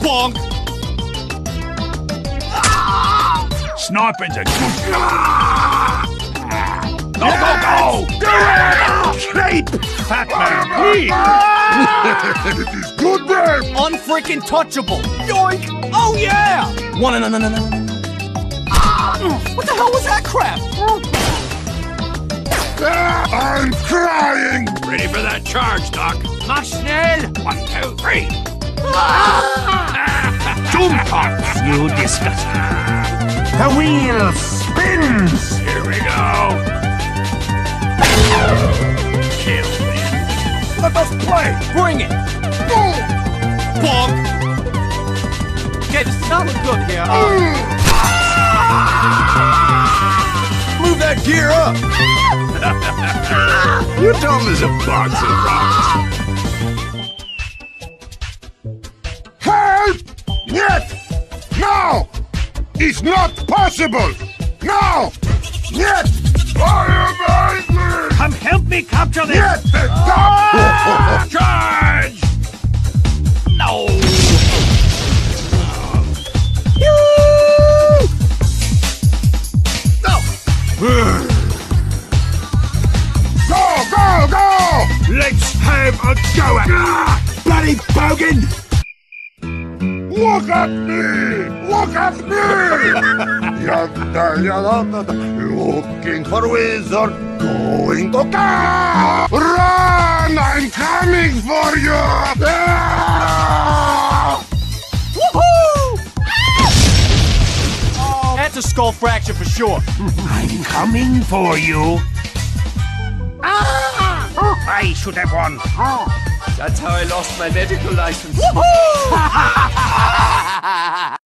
Bonk! Sniping's a good... Go, Yes! go, go! Do it! Keep! Fat man, please! It is good game! Unfreaking touchable! Yoink! Oh yeah! No. What the hell was that crap? I'm crying! Ready for that charge, Doc. Mach schnell! 1, 2, 3. Toolpots, you disgust. The wheel spins. Here we go. Kill me. Let us play! Bring it! Bonk! Okay, this does not look good here. Move that gear up! You're dumb as a box of rocks. Help! Нет! Now! It's not possible! Now! Нет! I am angry! Come help me capture this. Нет! Stop! Charge! No! Go, go, go! Let's have a go at it! Bloody bogan! Look at me! Look at me! Yada, yada, yada. Looking for wizard, going to come! Run! I'm coming for you! Ah! Woohoo! Oh, that's a skull fracture for sure. I'm coming for you. I should have won. That's how I lost my medical license. Woohoo!